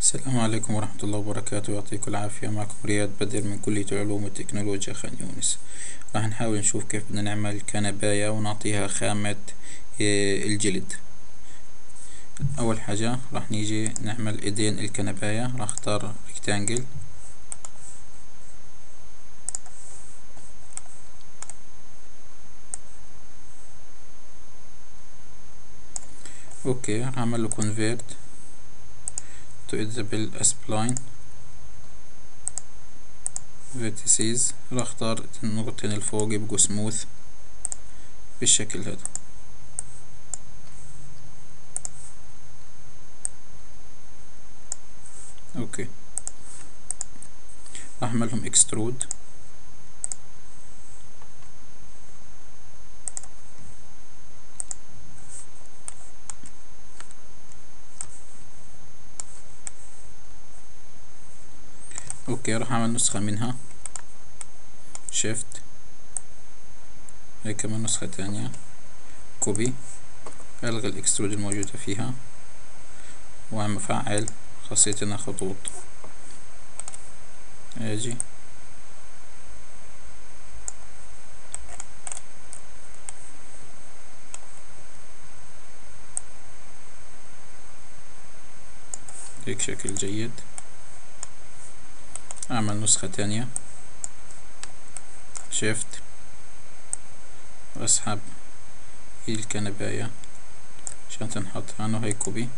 السلام عليكم ورحمة الله وبركاته، يعطيكم العافية. معكم رياض بدر من كلية العلوم والتكنولوجيا خان يونس. راح نحاول نشوف كيف بدنا نعمل كنباية ونعطيها خامة الجلد. أول حاجة راح نيجي نعمل ايدين الكنباية. راح اختار ريكتانجل، اوكي. راح اعمل له convert to editable spline vertices. راح اختار النقطتين الفوق يبقوا سموث بالشكل هذا. اوكي، راح اعملهم اكسترود. اوكي، راح اعمل نسخة منها، شيفت، هي كمان نسخة تانية، كوبي، الغي الاكسترود الموجودة فيها وعم افعل خاصية انها خطوط. اجي هيك شكل جيد. اعمل نسخة تانية، شيفت، واسحب الكنباية عشان تنحط عنه. هي كوبي،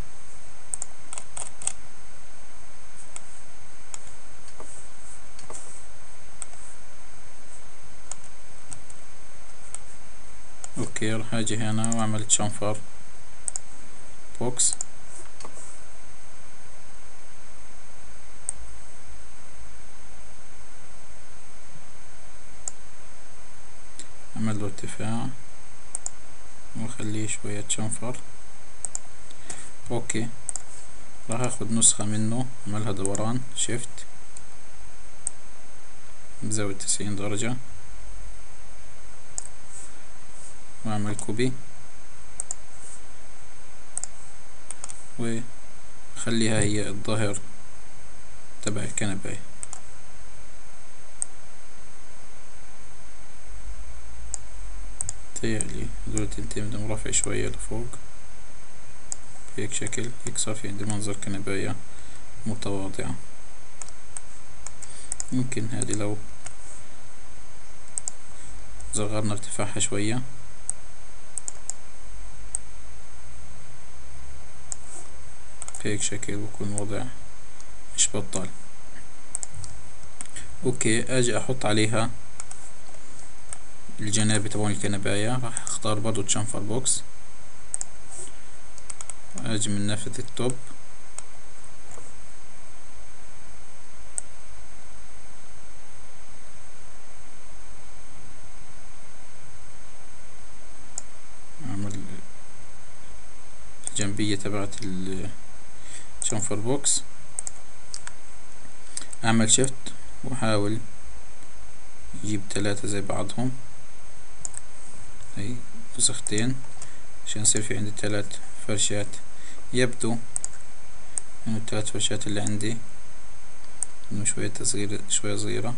اوكي. راح اجي هنا واعمل تشامفر بوكس، اعمل له ارتفاع واخليه شوية تشامفر. اوكي، راح اخد نسخة منه اعملها دوران، شيفت، بزاوية 90 درجة، واعمل كوبي وخليها هي الظهر تبع الكنباية. تهيألي هدول التنتين بدهم رفع شوية لفوق بهيك شكل. هيك صار في عندي منظر كنباية متواضعة. ممكن هذه لو صغرنا ارتفاعها شوية بهيك شكل بكون وضع مش بطال. اوكي، اجي احط عليها الجناب تبعون الكنباية. راح اختار برضو تشامفر بوكس، اجي من نافذة التوب اعمل الجنبية تبعت الشامفر بوكس، اعمل شيفت واحاول اجيب 3 زي بعضهم، هي نسختين عشان يصير في عندي 3 فرشات. يبدو انه ال3 فرشات اللي عندي انه شوية تصغير، شوية صغيرة.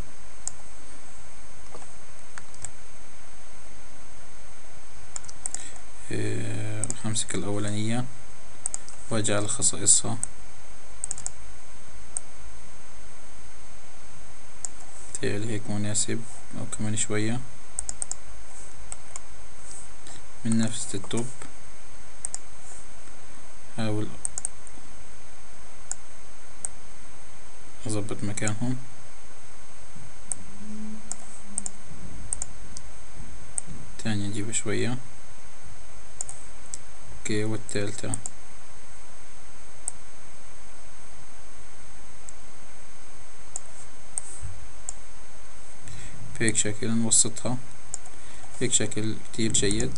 راح امسك الاولانية واجي على خصائصها، تهيألي هيك مناسب او كمان شوية. من نفس التوب حاول اضبط مكانهم. تاني نجيب شوية، اوكي. والتالتة بهيك شكل نوسطها، هيك شكل كتير جيد.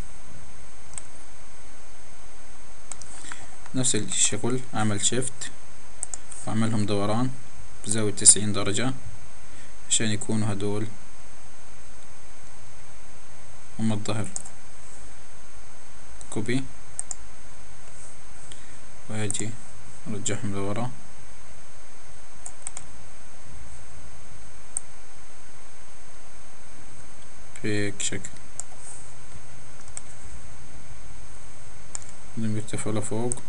نفس الشغل، اعمل شيفت واعملهم دوران بزاوية 90 درجة عشان يكونوا هدول هم الظهر. كوبي واجي ارجعهم لورا في هيك شكل بدهم يرتفعوا لفوق.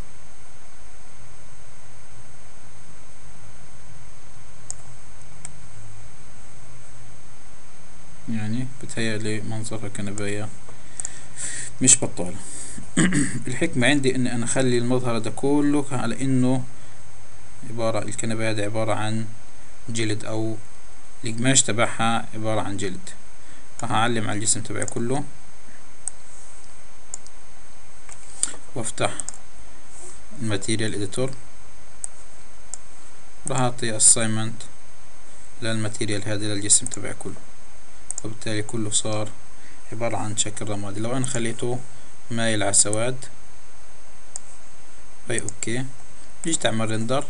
يعني بتهيألي منظرها كنباية مش بطالة. الحكمة عندي اني انا اخلي المظهر ده كله على انه الكنبة هذه عبارة عن جلد، او القماش تبعها عبارة عن جلد. راح اعلم على الجسم تبعي كله وافتح الماتيريال اديتور، راح اعطي assignment للماتيريال هذه للجسم تبعي كله، وبالتالي كله صار عبارة عن شكل رمادي. لو انا خليته مايل على سواد اوكي، جيت اعمل رندر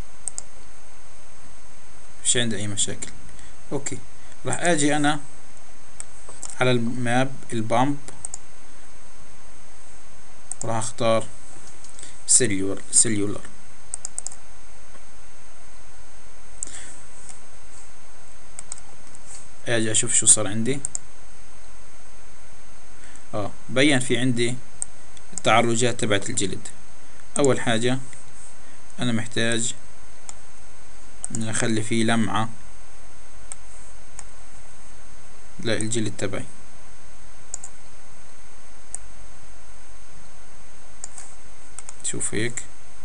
مش عندي اي مشاكل. اوكي، راح اجي انا على الماب البامب، راح اختار سيلولر. اجي اشوف شو صار عندي. بين في عندي التعرجات تبعت الجلد. اول حاجة انا محتاج ان اخلي فيه لمعة للجلد تبعي. شوف هيك.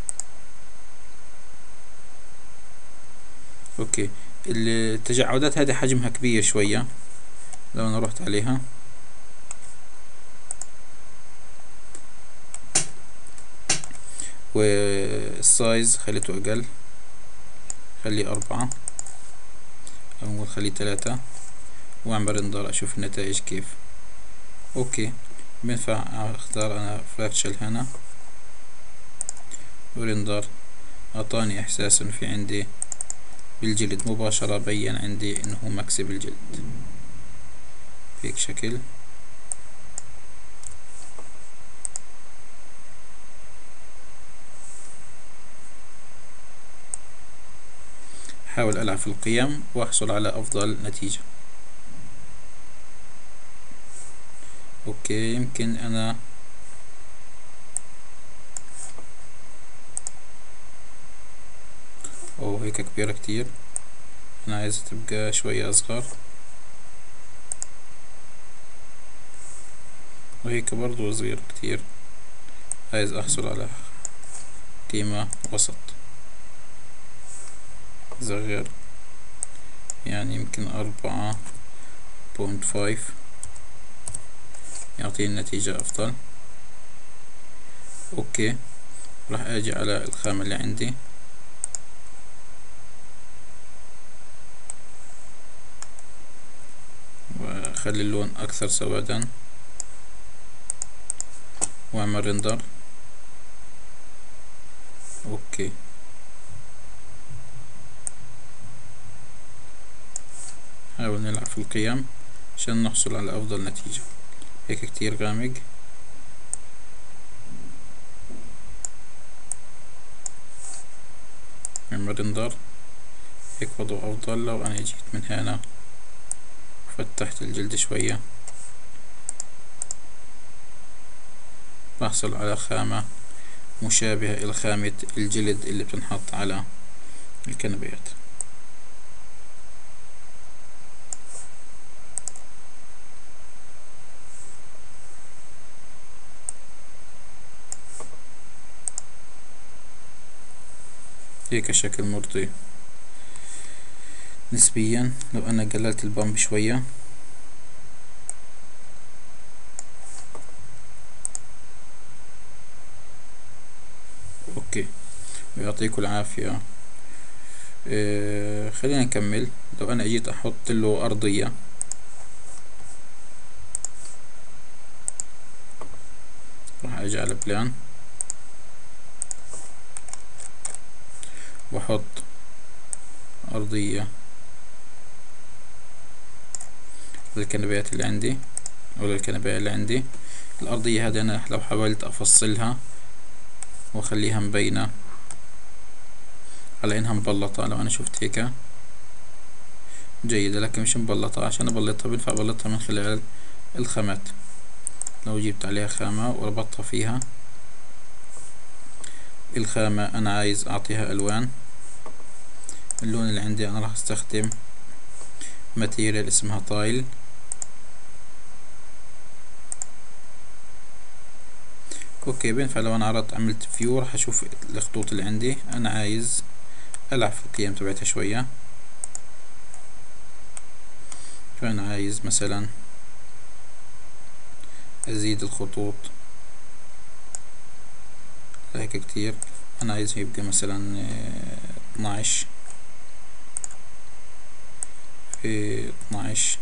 اوكي، التجعدات هذه حجمها كبير شوية، لو انا رحت عليها والسايز خليته اقل، خليه 4 او خليه 3، واعمل رندر اشوف النتائج كيف. اوكي، بينفع اختار انا فراكشل هنا ورندر، اعطاني احساس انه في عندي بالجلد مباشرة، بين عندي انه مكسي بالجلد هيك شكل. حاول العب في القيم واحصل على افضل نتيجة. اوكي، يمكن انا هيك كبيرة كتير، انا عايز تبقى شوية اصغر، وهيك برضو صغير كتير، عايز احصل على قيمة وسط صغير، يعني يمكن 4.5 يعطيني نتيجة افضل. اوكي، راح اجي على الخامة اللي عندي واخلي اللون اكثر سوادا واعمل رندر. اوكي، حاول نلعب في القيم عشان نحصل على افضل نتيجة. هيك كتير غامق، اعمل رندر. هيك وضعه افضل. لو انا جيت من هنا فتحت الجلد شوية بحصل على خامة مشابهة إلى خامة الجلد اللي بتنحط على الكنبيات. هيك شكل مرضي نسبيا. لو أنا قللت البامب شوية اوكي، ويعطيكم العافية. خلينا نكمل. لو انا اجيت احط له ارضية، راح اجي على بلان واحط ارضية للكنبيات اللي عندي او للكنباية اللي عندي. الارضية هذه انا لو حاولت افصلها واخليها مبينة على انها مبلطة، لو انا شفت هيك جيدة، لكن مش مبلطة. عشان أبلطها بينفع أبلطها من خلال الخامات. لو جبت عليها خامة وربطتها فيها الخامة، أنا عايز أعطيها ألوان. اللون اللي عندي أنا راح أستخدم ماتيريال اسمها تايل. اوكي، بينفع لو انا عملت فيو راح اشوف الخطوط اللي عندي. انا عايز العب في القيم تبعتها شوية. فانا عايز مثلا ازيد الخطوط هيك كتير. انا عايز يبقى مثلا 12 في 12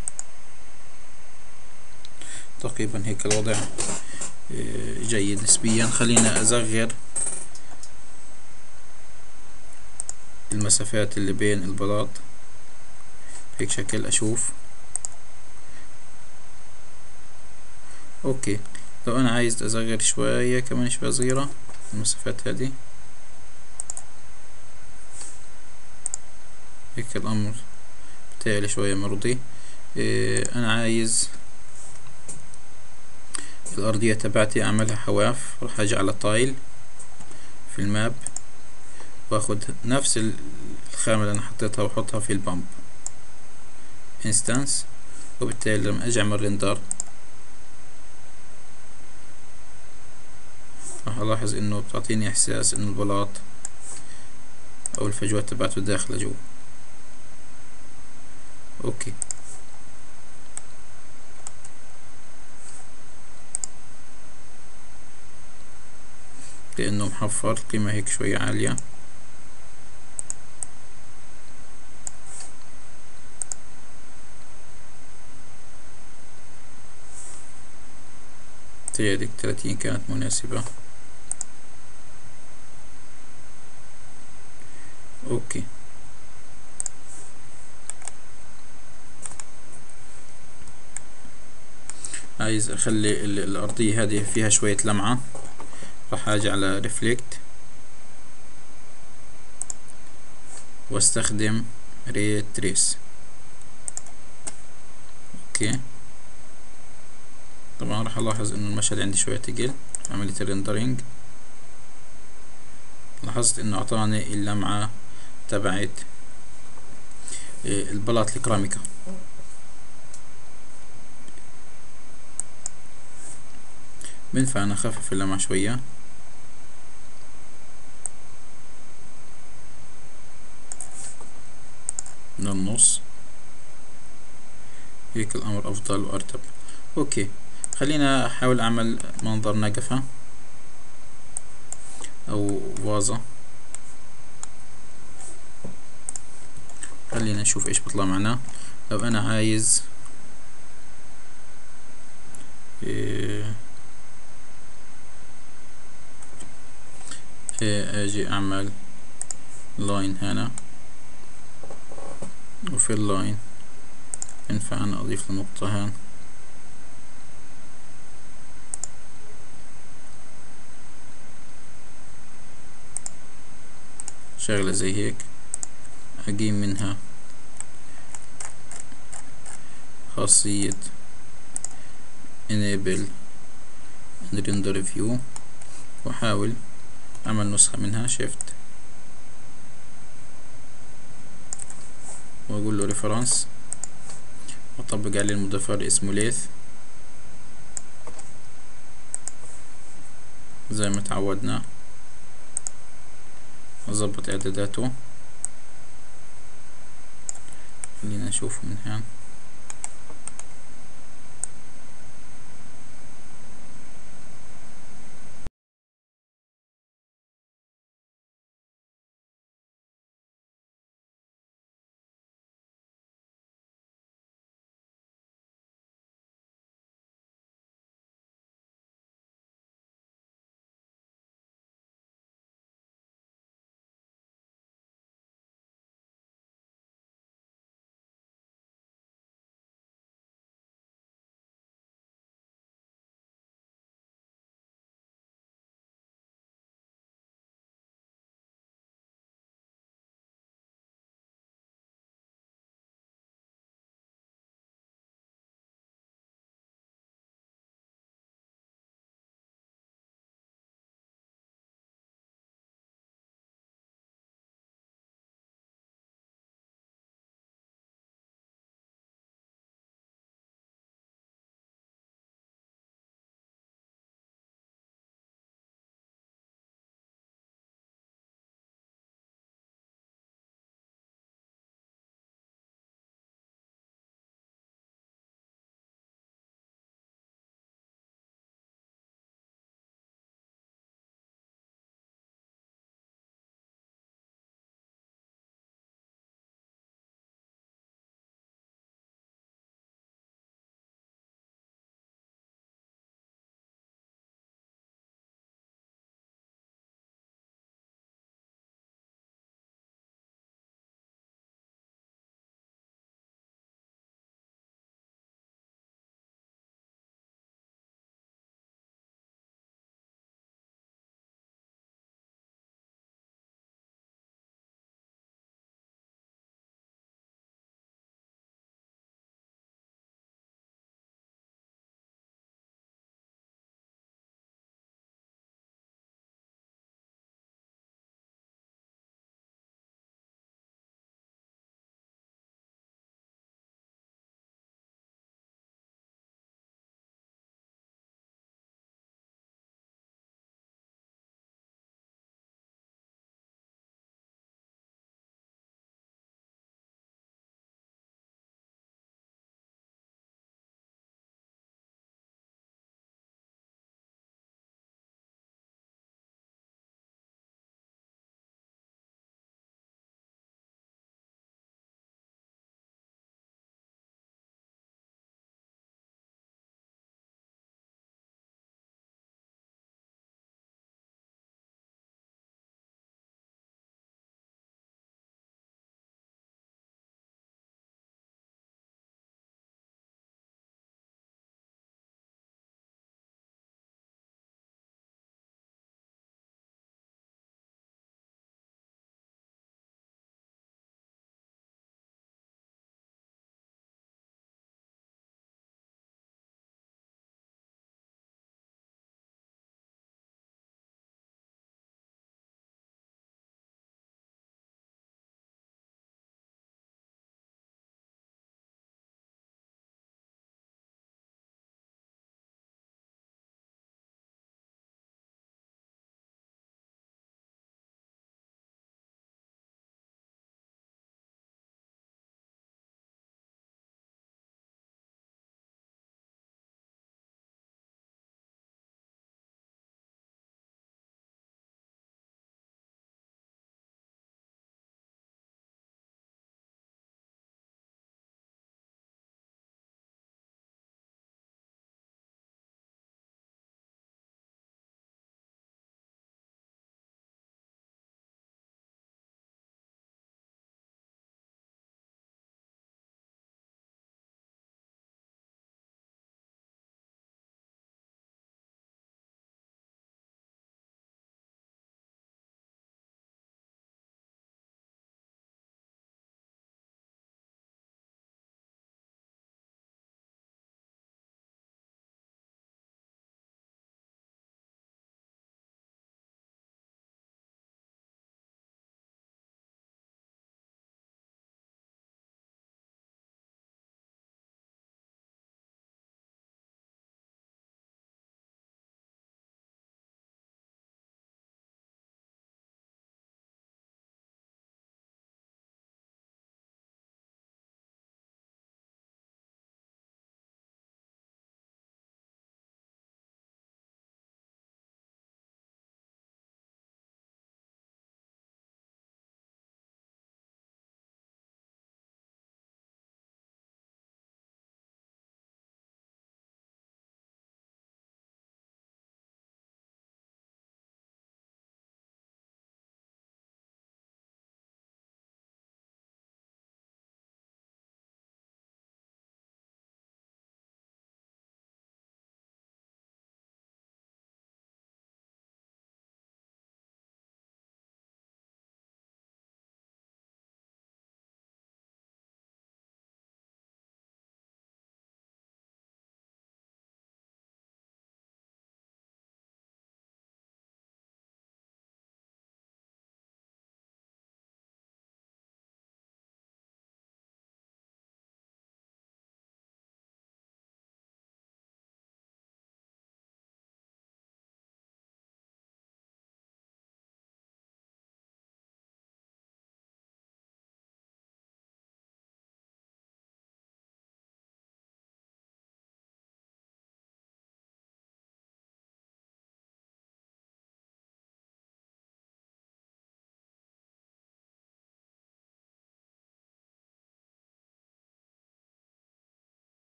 تقريبا. هيك الوضع جيد نسبيا. خلينا أصغر المسافات اللي بين البلاط هيك شكل أشوف. أوكي، لو أنا عايز أصغر شوية كمان شوية صغيرة المسافات هذه، هيك الأمر بتاعي شوية مرضي. أنا عايز الأرضية تبعتي أعملها حواف. راح أجي على تايل في الماب وأخد نفس الخامة اللي أنا حطيتها وأحطها في البامب انستانس. وبالتالي لما أجي أعمل ريندر راح ألاحظ إنه بتعطيني إحساس إنه البلاط أو الفجوات تبعته داخلة جوا. أوكي، لأنه محفر قيمة هيك شوية عالية. هذيك 30 كانت مناسبة. أوكي، عايز أخلي الأرضية هذه فيها شوية لمعة. راح أجي على ريفلكت واستخدم ري تريس. اوكي، طبعا راح الاحظ انه المشهد عندي شوية تقل في عملية الريندرينج. لاحظت انه اعطاني اللمعة تبعت البلاط الكراميكا. بينفع انا اخفف اللمعة شوية. من النص هيك الامر افضل وارتب. اوكي، خلينا احاول اعمل منظر نقفة او فازة. خلينا نشوف ايش بيطلع معنا. لو انا عايز اجي اعمل لاين هنا، وفي اللاين ينفع انا اضيف لنقطة هان. شغلة زي هيك اقيم منها خاصية enable render view واحاول اعمل نسخة منها shift واقول له reference واطبق عليه المضيفر اسمه ليث زي ما تعودنا. اضبط اعداداته. خلينا نشوفه من هنا.